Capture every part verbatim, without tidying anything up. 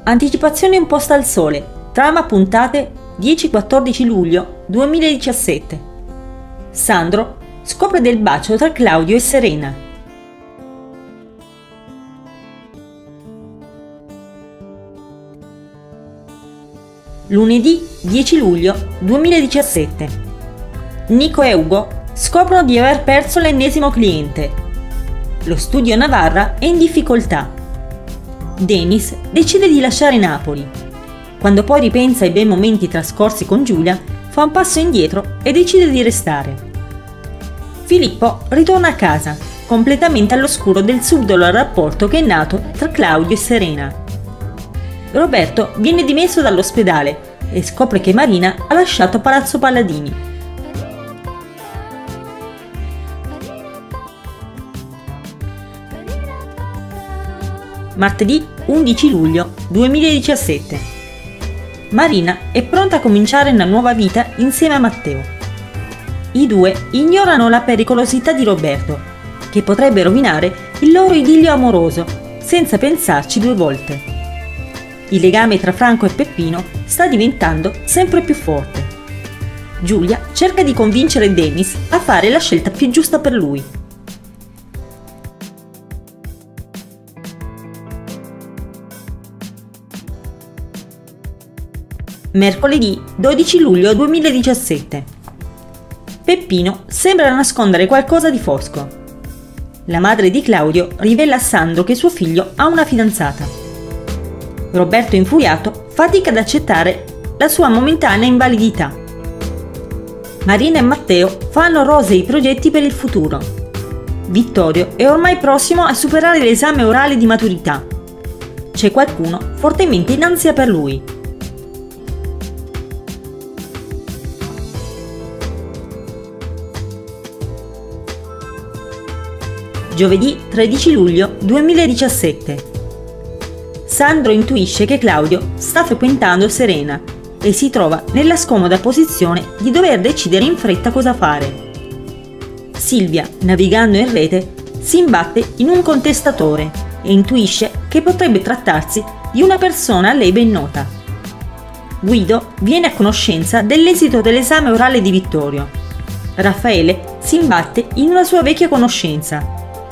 Anticipazione imposta al sole. Trama puntate dieci quattordici luglio duemiladiciassette. Sandro scopre del bacio tra Claudio e Serena. Lunedì dieci luglio duemiladiciassette. Nico e Ugo scoprono di aver perso l'ennesimo cliente. Lo studio Navarra è in difficoltà. Dennis decide di lasciare Napoli. Quando poi ripensa ai bei momenti trascorsi con Giulia, fa un passo indietro e decide di restare. Filippo ritorna a casa, completamente all'oscuro del subdolo rapporto che è nato tra Claudio e Serena. Roberto viene dimesso dall'ospedale e scopre che Marina ha lasciato Palazzo Palladini. Martedì undici luglio duemiladiciassette. Marina è pronta a cominciare una nuova vita insieme a Matteo. I due ignorano la pericolosità di Roberto, che potrebbe rovinare il loro idillio amoroso, senza pensarci due volte. Il legame tra Franco e Peppino sta diventando sempre più forte. Giulia cerca di convincere Dennis a fare la scelta più giusta per lui. Mercoledì dodici luglio duemiladiciassette. Peppino sembra nascondere qualcosa di fosco. La madre di Claudio rivela a Sandro che suo figlio ha una fidanzata. Roberto, infuriato, fatica ad accettare la sua momentanea invalidità. Marina e Matteo fanno rosei progetti per il futuro. Vittorio è ormai prossimo a superare l'esame orale di maturità. C'è qualcuno fortemente in ansia per lui. Giovedì tredici luglio duemiladiciassette. Sandro intuisce che Claudio sta frequentando Serena e si trova nella scomoda posizione di dover decidere in fretta cosa fare. Silvia, navigando in rete, si imbatte in un contestatore e intuisce che potrebbe trattarsi di una persona a lei ben nota. Guido viene a conoscenza dell'esito dell'esame orale di Vittorio. Raffaele si imbatte in una sua vecchia conoscenza.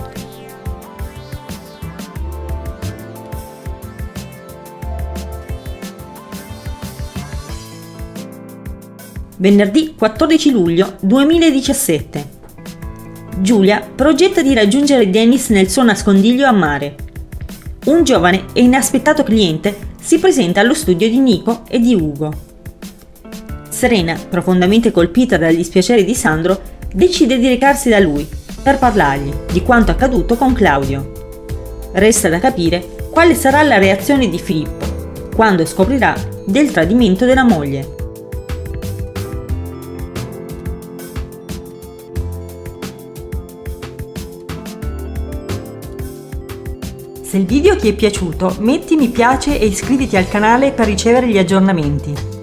Venerdì quattordici luglio duemiladiciassette. Giulia progetta di raggiungere Dennis nel suo nascondiglio a mare. Un giovane e inaspettato cliente si presenta allo studio di Nico e di Ugo. Serena, profondamente colpita dal dispiacere di Sandro, decide di recarsi da lui per parlargli di quanto accaduto con Claudio. Resta da capire quale sarà la reazione di Filippo quando scoprirà del tradimento della moglie. Se il video ti è piaciuto, metti mi piace e iscriviti al canale per ricevere gli aggiornamenti.